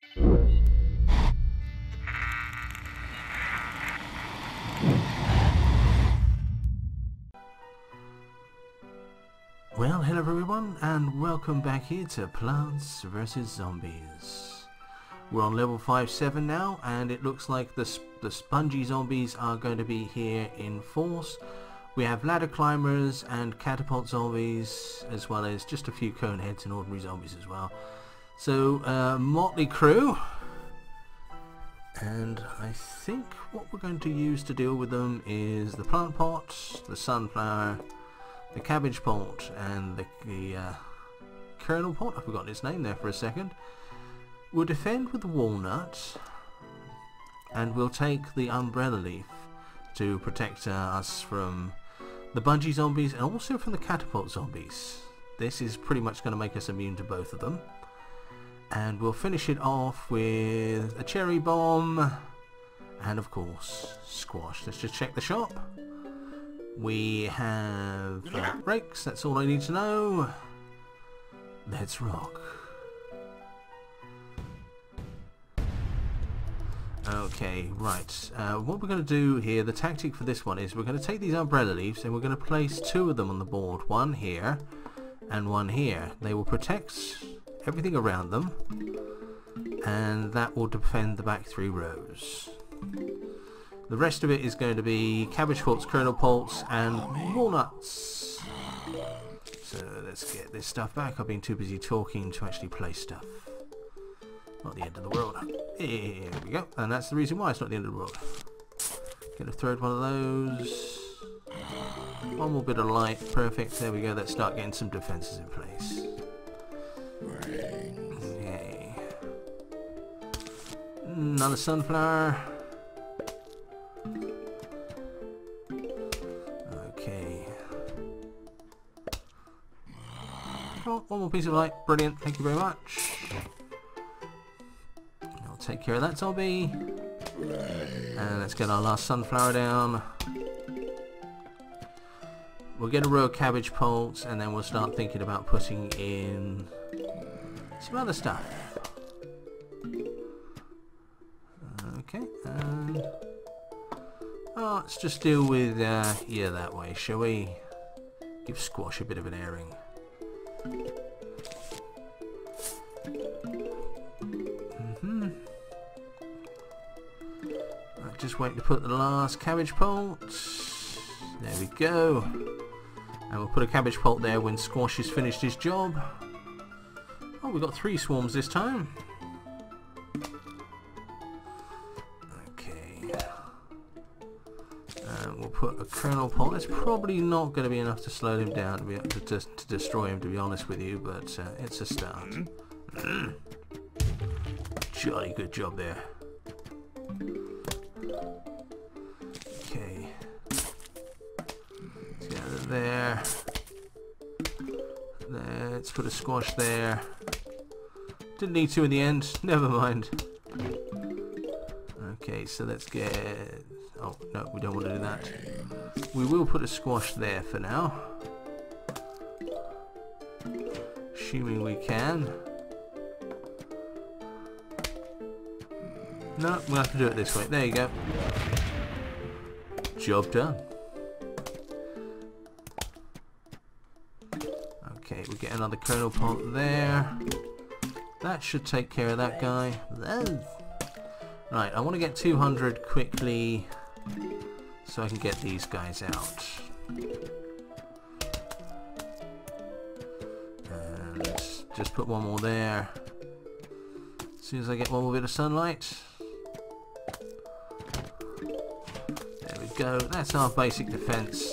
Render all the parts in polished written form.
Well, hello everyone, and welcome back here to Plants vs Zombies. We're on level 5-7 now, and it looks like the spongy zombies are going to be here in force. We have ladder climbers and catapult zombies, as well as just a few cone heads and ordinary zombies as well. So, motley crew. And I think what we're going to use to deal with them is the plant pot, the sunflower, the cabbage pot, and the kernel pot. I've forgotten its name there for a second. We'll defend with the walnut, and we'll take the umbrella leaf to protect us from the bungee zombies and also from the catapult zombies. This is pretty much going to make us immune to both of them. And we'll finish it off with a cherry bomb and of course squash. Let's just check the shop. We have brakes, that's all I need to know. Let's rock. Okay, right. What we're going to do here, the tactic for this one is we're going to take these umbrella leaves and we're going to place two of them on the board. One here and one here. They will protect everything around them, and that will defend the back three rows. The rest of it is going to be cabbage pots, kernel pots, and walnuts. So let's get this stuff back. I've been too busy talking to actually place stuff. Not the end of the world. Here we go. And that's the reason why it's not the end of the world. Get a third one of those. One more bit of light. Perfect. There we go. Let's start getting some defences in place. Okay. Another sunflower. Okay. Oh, one more piece of light. Brilliant. Thank you very much. I'll take care of that zombie. And let's get our last sunflower down. We'll get a row of cabbage pots, and then we'll start thinking about putting in some other stuff. Okay. Oh, let's just deal with yeah, that way, shall we? Give squash a bit of an airing. Right, just wait to put the last cabbage pot. There we go. And we'll put a cabbage pot there when Squash has finished his job. Oh, we've got 3 swarms this time. Okay. And we'll put a kernel pot. It's probably not going to be enough to slow him down, to destroy him, to be honest with you, but it's a start. Jolly good job there. Okay. Let's get it there. Let's put a squash there. Didn't need to in the end. Never mind. Okay, so let's get... Oh, no, we don't want to do that. We will put a squash there for now. Assuming we can. No, we'll have to do it this way. There you go. Job done. Okay, we'll get another kernel pot there. That should take care of that guy. Right, I want to get 200 quickly so I can get these guys out. And just put one more there. As soon as I get one more bit of sunlight. There we go. That's our basic defense.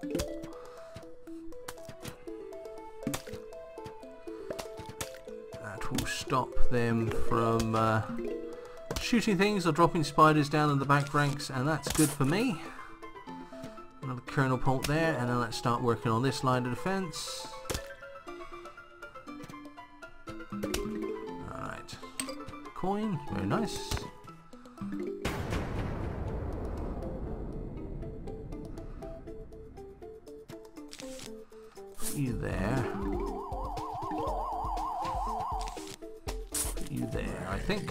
Will stop them from shooting things or dropping spiders down in the back ranks, and that's good for me. Another kernel pot there, and then let's start working on this line of defense. Alright. Coin, very nice. Put you there. You there. I think.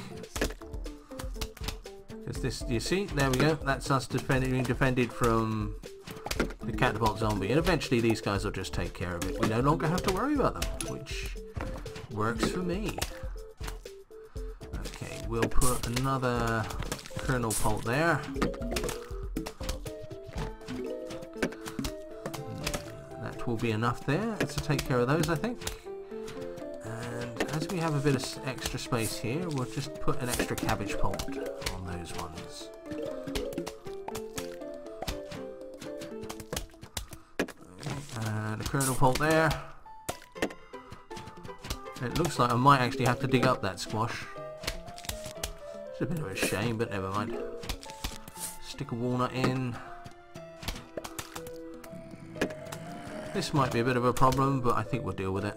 Because this, you see, there we go. That's us being defended from the catapult zombie. And eventually these guys will just take care of it. We no longer have to worry about them, which works for me. Okay, we'll put another kernel pult there. That will be enough there to take care of those, I think. And as we have a bit of extra space here, we'll just put an extra cabbage pult on those ones. And a kernel pult there. It looks like I might actually have to dig up that squash. It's a bit of a shame, but never mind. Stick a walnut in. This might be a bit of a problem, but I think we'll deal with it.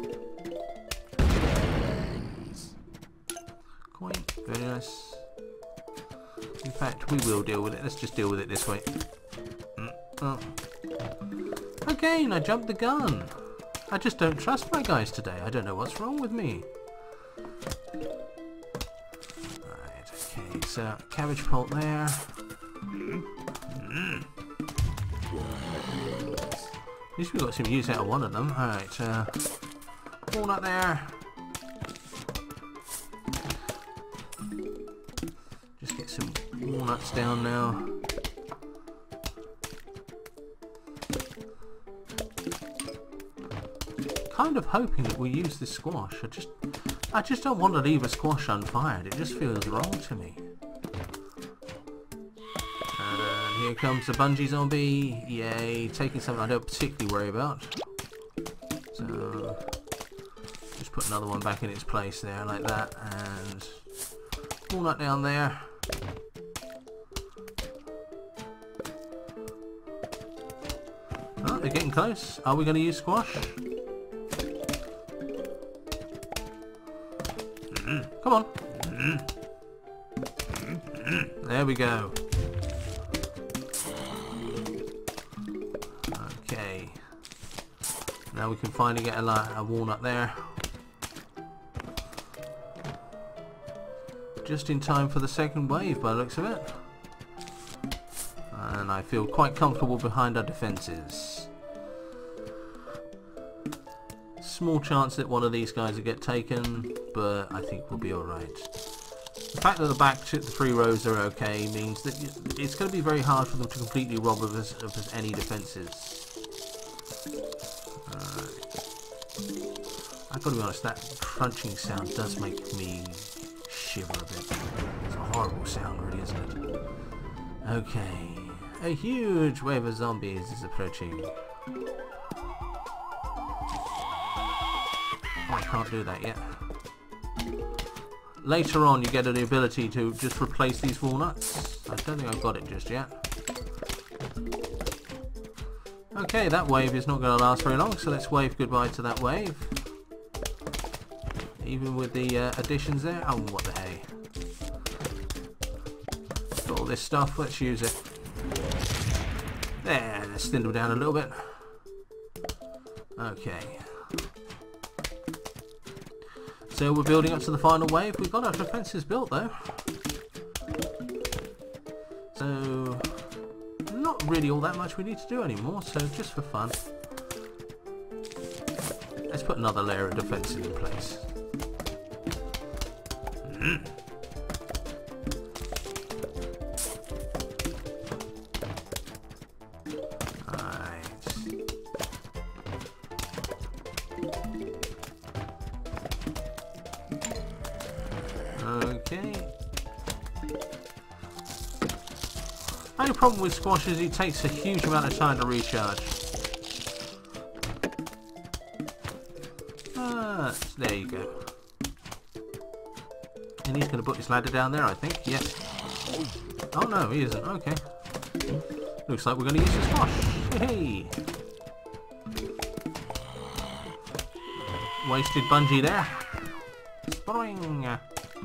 Coin, very nice. In fact, we will deal with it. Let's just deal with it this way. Oh. Again, I jumped the gun. I just don't trust my guys today. I don't know what's wrong with me. Right, okay, so cabbage pult there. At least we got some use out of one of them. Alright, walnut there. Just get some walnuts down now. Kind of hoping that we use this squash. I just don't want to leave a squash unfired. It just feels wrong to me. And here comes the bungee zombie. Yay, taking something I don't particularly worry about. So just put another one back in its place there, like that, and walnut down there. Oh, they're getting close. Are we going to use squash? Come on. There we go. Okay. Now we can finally get a walnut there. Just in time for the second wave by the looks of it. And I feel quite comfortable behind our defences. Small chance that one of these guys will get taken, but I think we'll be alright. The fact that the back three rows are okay means that it's going to be very hard for them to completely rob of us any defences. I've got to be honest, that crunching sound does make me shiver a bit. It's a horrible sound, really, isn't it? Okay, a huge wave of zombies is approaching. I can't do that yet. Later on you get the ability to just replace these walnuts. I don't think I've got it just yet. Okay, that wave is not going to last very long, so let's wave goodbye to that wave. Even with the additions there. Oh, what the hey. Got all this stuff, let's use it. There, let's thin them down a little bit. Okay. So we're building up to the final wave. We've got our defences built though. So not really all that much we need to do anymore, so just for fun. Let's put another layer of defences in place. Okay. Only problem with squash is it takes a huge amount of time to recharge. There you go. And he's going to put his ladder down there, I think. Yes. Oh no, he isn't. Okay. Looks like we're going to use the squash. Hey. Wasted bungee there. Boing.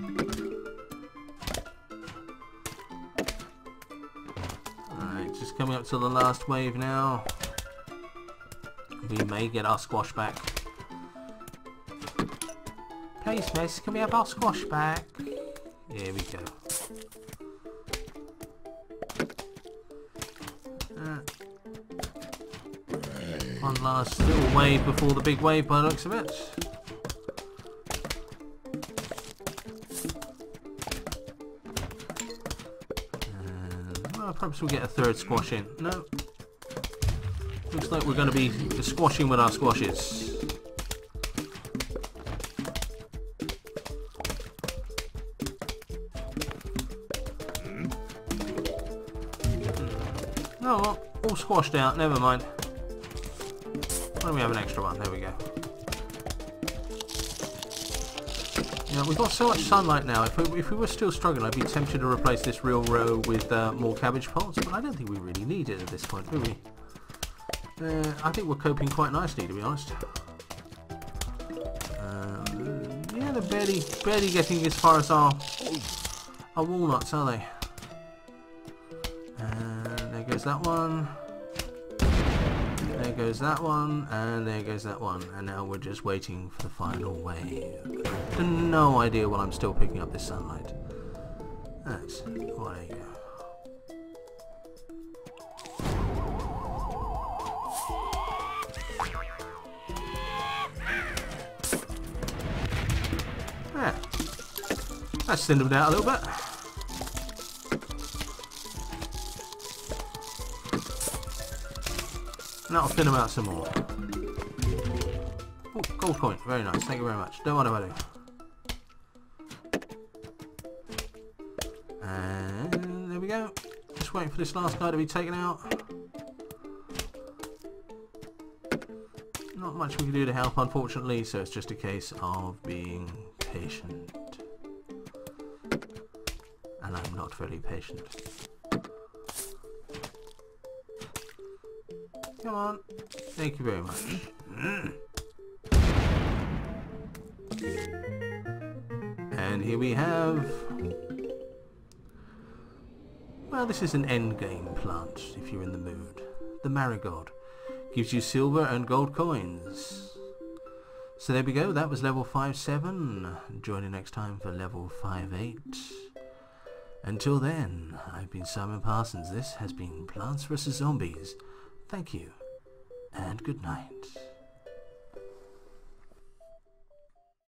Alright, just coming up to the last wave now. We may get our squash back. face, miss. Can we have our squash back? Here we go. One last little wave before the big wave by the looks of it. And, well, perhaps we'll get a third squash in. No. Looks like we're going to be squashing with our squashes. Oh well, all squashed out, never mind. Why don't we have an extra one? There we go. Yeah, we've got so much sunlight now. If we were still struggling, I'd be tempted to replace this real row with more cabbage pots, but I don't think we really need it at this point, do we? I think we're coping quite nicely, to be honest. Yeah, they're barely getting as far as our walnuts, are they? And there goes that one. There goes that one, and there goes that one, and now we're just waiting for the final wave. No idea why I'm still picking up this sunlight. That's, well, there you go. Yeah, that's thinned them out a little bit. And that'll thin them out some more. Oh, gold coin. Very nice. Thank you very much. Don't mind if I do. And there we go. Just waiting for this last guy to be taken out. Not much we can do to help, unfortunately, so it's just a case of being patient. And I'm not very patient. Come on. Thank you very much. And here we have... well, this is an endgame plant, if you're in the mood. The marigold. Gives you silver and gold coins. So there we go. That was level 5-7. Join you next time for level 5-8. Until then, I've been Simon Parsons. This has been Plants vs. Zombies. Thank you, and good night.